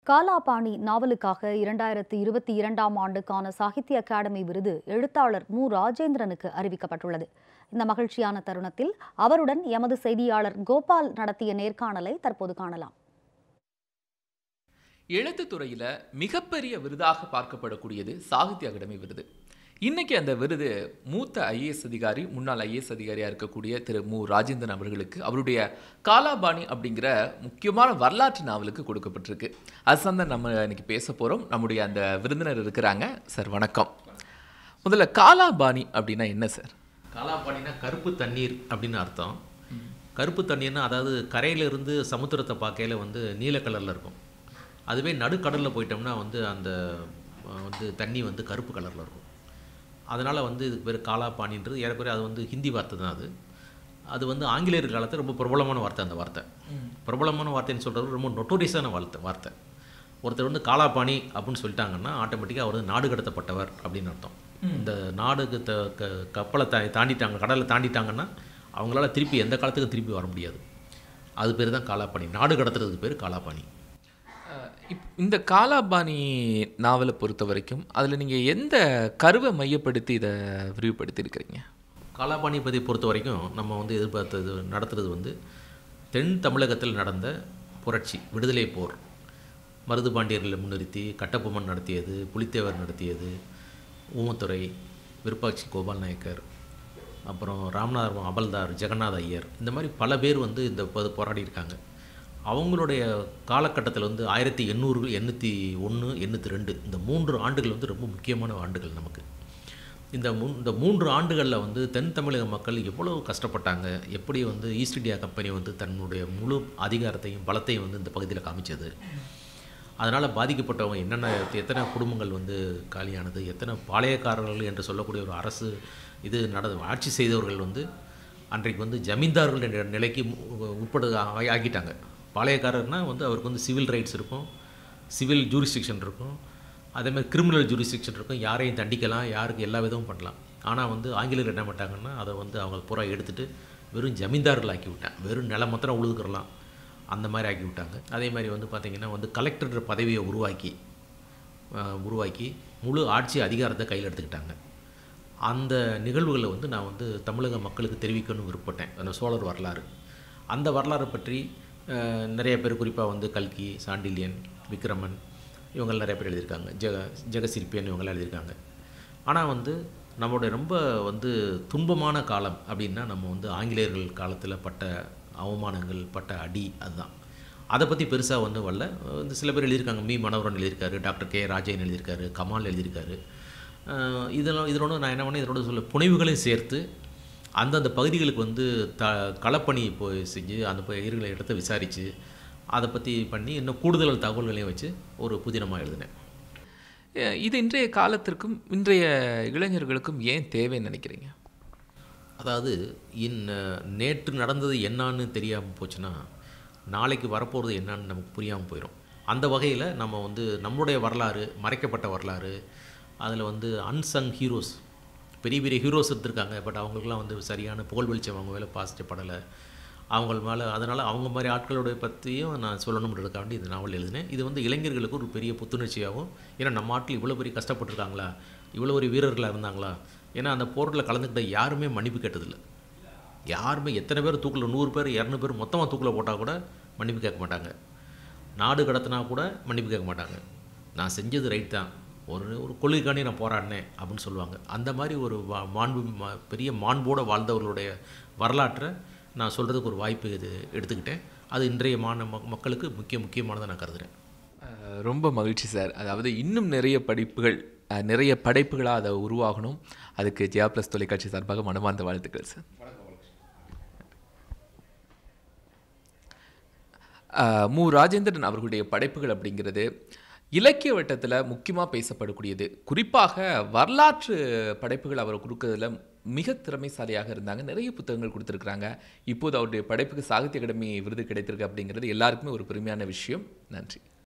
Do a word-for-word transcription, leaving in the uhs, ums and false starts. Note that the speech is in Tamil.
காலாபாணி நாவலுக்காக இரண்டாயிரத்து இருபத்தி இரண்டாம் ஆண்டுக்கான சாகித்ய அகாடமி விருது எழுத்தாளர் மு ராஜேந்திரனுக்கு அறிவிக்கப்பட்டுள்ளது. இந்த மகிழ்ச்சியான தருணத்தில் அவருடன் எமது செய்தியாளர் கோபால் நடத்திய நேர்காணலை தற்போது காணலாம். எழுத்துத் துறையில மிகப்பெரிய விருதாக பார்க்கப்படக்கூடியது சாகித்ய அகாடமி விருது. இன்னைக்கு அந்த விருது மூத்த ஐஏஎஸ் அதிகாரி, முன்னாள் ஐஏஎஸ் அதிகாரியாக இருக்கக்கூடிய திரு மு ராஜேந்திரன் அவர்களுக்கு அவருடைய காலாபாணி அப்படிங்கிற முக்கியமான வரலாற்று நாவலுக்கு கொடுக்கப்பட்டிருக்கு. அது சார்ந்த நம்ம இன்னைக்கு பேச போகிறோம். நம்முடைய அந்த விருந்தினர் இருக்கிறாங்க. சார் வணக்கம். முதல்ல காலாபாணி அப்படின்னா என்ன சார்? காலாபாணினா கருப்பு தண்ணீர் அப்படின்னு அர்த்தம். கருப்பு தண்ணீர்னா அதாவது கரையிலிருந்து சமுத்திரத்தை பார்க்கையில் வந்து நீல கலரில் இருக்கும். அதுவே நடுக்கடலில் போயிட்டோம்னா வந்து அந்த வந்து தண்ணி வந்து கருப்பு கலரில் இருக்கும். அதனால் வந்து இதுக்கு பேர் காலாபாணின்றது ஏறக்குறைய அது வந்து ஹிந்தி வார்த்தை தான். அது அது வந்து ஆங்கிலேயர் காலத்தில் ரொம்ப பிரபலமான வார்த்தை. அந்த வார்த்தை பிரபலமான வார்த்தைன்னு சொல்கிறது ரொம்ப நொட்டோரியஸான வார்த்தை வார்த்தை ஒருத்தர் வந்து காலாபாணி அப்படின்னு சொல்லிட்டாங்கன்னா ஆட்டோமேட்டிக்காக அவர் வந்து நாடு கடத்தப்பட்டவர் அப்படின்னு அர்த்தம். இந்த நாடுக்கு த க கப்பலை தா தாண்டிட்டாங்க கடலை தாண்டிட்டாங்கன்னா அவங்களால திருப்பி எந்த காலத்துக்கும் திருப்பி வர முடியாது. அது பேர் தான் காலாபாணி. நாடு கடத்துறதுக்கு பேர் காலாபாணி. இப் இந்த காலாபாணி நாவலை பொறுத்த வரைக்கும் அதில் நீங்கள் எந்த கருவை மையப்படுத்தி இதை விரிவுபடுத்தியிருக்கிறீங்க? காலாபாணி பற்றி பொறுத்த வரைக்கும் நம்ம வந்து எதிர்பார்த்தது நடத்துறது வந்து தென் தமிழகத்தில் நடந்த புரட்சி, விடுதலை போர், மருது பாண்டியர்களை முன்னிறுத்தி கட்டபொம்மன் நடத்தியது, புலித்தேவர் நடத்தியது, ஊமத்துறை, விருப்பாட்சி கோபால் நாயக்கர், அப்புறம் ராமநாதபுரம் அபல்தார், ஜெகநாத ஐயர், இந்த மாதிரி பல பேர் வந்து இந்த போராடி இருக்காங்க. அவங்களுடைய காலகட்டத்தில் வந்து ஆயிரத்தி எண்ணூறு எண்ணூற்றி ஒன்று எண்ணூற்றி ரெண்டு இந்த மூன்று ஆண்டுகள் வந்து ரொம்ப முக்கியமான ஆண்டுகள் நமக்கு. இந்த மூ இந்த மூன்று ஆண்டுகளில் வந்து தென் தமிழக மக்கள் எவ்வளவு கஷ்டப்பட்டாங்க, எப்படி வந்து ஈஸ்ட் இந்தியா கம்பெனி வந்து தன்னுடைய முழு அதிகாரத்தையும் பலத்தையும் வந்து இந்த பகுதியில் காமிச்சது. அதனால் பாதிக்கப்பட்டவங்க என்னென்ன எத்தனை குடும்பங்கள் வந்து காலியானது, எத்தனை பாளையக்காரர்கள் என்று சொல்லக்கூடிய ஒரு அரசு இது நட ஆட்சி செய்தவர்கள் வந்து அன்றைக்கு வந்து ஜமீன்தார்கள் என்ற நிலைக்கு உட்பட ஆக்கிட்டாங்க. பாளையக்காரர்னால் வந்து அவருக்கு வந்து சிவில் ரைட்ஸ் இருக்கும், சிவில் ஜூரிஸ்டிக்ஷன் இருக்கும், அதேமாதிரி கிரிமினல் ஜூரிஸ்டிக்ஷன் இருக்கும். யாரையும் தண்டிக்கலாம், யாருக்கு எல்லா விதமும் பண்ணலாம். ஆனால் வந்து ஆங்கிலேயர் என்ன பண்ணிட்டாங்கன்னா அதை வந்து அவங்க பூரா எடுத்துகிட்டு வெறும் ஜமீன்தார்கள் ஆக்கி விட்டாங்க. வெறும் நிலம் மாத்திரம் உழுதுக்கிறலாம் அந்த மாதிரி ஆக்கி விட்டாங்க. அதே மாதிரி வந்து பார்த்திங்கன்னா வந்து கலெக்டர் பதவியை உருவாக்கி உருவாக்கி முழு ஆட்சி அதிகாரத்தை கையில் எடுத்துக்கிட்டாங்க. அந்த நிகழ்வுகளை வந்து நான் வந்து தமிழக மக்களுக்கு தெரிவிக்கணும்னு விருப்பப்பட்டேன். அந்த சோழர் வரலாறு, அந்த வரலாறை பற்றி நிறைய பேர், குறிப்பாக வந்து கல்கி, சாண்டில்யன், விக்ரமன், இவங்கள் நிறைய பேர் எழுதியிருக்காங்க. ஜெக ஜெகசிற்பியன் இவங்களாம் எழுதியிருக்காங்க. ஆனால் வந்து நம்மளுடைய ரொம்ப வந்து துன்பமான காலம் அப்படின்னா நம்ம வந்து ஆங்கிலேயர்கள் காலத்தில் பட்ட அவமானங்கள், பட்ட அடி, அதுதான். அதை பற்றி பெருசாக வந்து வரல. இந்த சில பேர் எழுதியிருக்காங்க. மீ மனோகரன் எழுதியிருக்காரு, டாக்டர் கே ராஜன் எழுதியிருக்காரு, கமால் எழுதியிருக்காரு. இதெல்லாம் இதனோட நான் என்ன பண்ணேன், இதனோட சொல்ல புனைவுகளையும் சேர்த்து அந்தந்த பகுதிகளுக்கு வந்து த களப்பணி போய் செஞ்சு அந்த பயிர்களை இடத்த விசாரித்து அதை பற்றி பண்ணி இன்னும் கூடுதல் தகவல்களையும் வச்சு ஒரு புதினமாக எழுதினேன். இது இன்றைய காலத்திற்கும் இன்றைய இளைஞர்களுக்கும் ஏன் தேவைன்னு நினைக்கிறீங்க? அதாவது இன் நேற்று நடந்தது என்னான்னு தெரியாமல் போச்சுன்னா நாளைக்கு வரப்போகிறது என்னான்னு நமக்கு புரியாமல் போயிடும். அந்த வகையில் நம்ம வந்து நம்மளுடைய வரலாறு, மறைக்கப்பட்ட வரலாறு, அதில் வந்து அன்சங் ஹீரோஸ், பெரிய பெரிய ஹீரோஸ் எடுத்திருக்காங்க. பட் அவங்களுக்குலாம் வந்து சரியான புகழ் வெளிச்சம் அவங்க மேலே பாசிட்டப்படலை அவங்க மேலே. அதனால் அவங்க மாதிரி ஆட்களுடைய பற்றியும் நான் சொல்லணுன்றதுக்காண்டி இந்த நாவல் எழுதினேன். இது வந்து இளைஞர்களுக்கு ஒரு பெரிய புத்துணர்ச்சியாகும். ஏன்னா நம்ம ஆட்கள் இவ்வளோ பெரிய கஷ்டப்பட்டுருக்காங்களா, இவ்வளோ ஒரு வீரர்களாக இருந்தாங்களா. ஏன்னா அந்த போரில் கலந்துக்கிட்ட யாருமே மன்னிப்பு கேட்டதில்லை. யாருமே எத்தனை பேர் தூக்கில் நூறு பேர் இரநூறு பேர் மொத்தமாக தூக்கில் போட்டால் கூட மன்னிப்பு கேட்க மாட்டாங்க. நாடு கடத்தினா கூட மன்னிப்பு கேட்க மாட்டாங்க. நான் செஞ்சது ரைட் தான், ஒரு ஒரு கொள்கைக்காண்டி நான் போராடினேன் அப்படின்னு சொல்லுவாங்க. அந்த மாதிரி ஒரு மாண்பு, பெரிய மாண்போடு வாழ்ந்தவர்களுடைய வரலாற்றை நான் சொல்கிறதுக்கு ஒரு வாய்ப்பு இது எடுத்துக்கிட்டேன். அது இன்றைய மான மக்களுக்கு முக்கிய முக்கியமானதை நான் கருதுகிறேன். ரொம்ப மகிழ்ச்சி சார். அதாவது இன்னும் நிறைய படிப்புகள், நிறைய படைப்புகளாக அதை உருவாகணும். அதுக்கு ஜெயா ப்ளஸ் தொலைக்காட்சி சார்பாக மனமார்ந்த வாழ்த்துக்கள் சார். மு ராஜேந்திரன் அவர்களுடைய படைப்புகள் அப்படிங்கிறது இலக்கிய வட்டத்தில் முக்கியமாக பேசப்படக்கூடியது. குறிப்பாக வரலாற்று படைப்புகள் அவர் கொடுக்கறதுல மிக திறமைசாலியாக இருந்தாங்க. நிறைய புத்தகங்கள் கொடுத்துருக்குறாங்க. இப்போது அவருடைய படைப்புக்கு சாகித்ய அகாடமி விருது கிடைத்திருக்கு அப்படிங்கிறது எல்லாருக்குமே ஒரு பெருமையான விஷயம். நன்றி.